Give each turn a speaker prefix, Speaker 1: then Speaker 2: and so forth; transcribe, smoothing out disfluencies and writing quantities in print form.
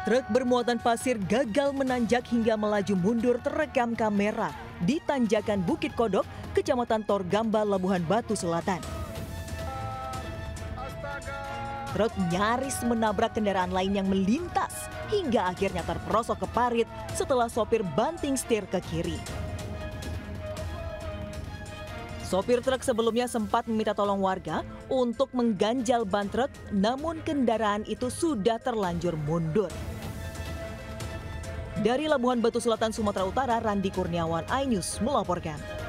Speaker 1: Truk bermuatan pasir gagal menanjak hingga melaju mundur terekam kamera di tanjakan Bukit Kodok, Kecamatan Torgamba, Labuhan Batu Selatan. Truk nyaris menabrak kendaraan lain yang melintas hingga akhirnya terperosok ke parit setelah sopir banting setir ke kiri. Sopir truk sebelumnya sempat meminta tolong warga untuk mengganjal ban truk, namun kendaraan itu sudah terlanjur mundur. Dari Labuhan Batu Selatan, Sumatera Utara, Randi Kurniawan, iNews melaporkan.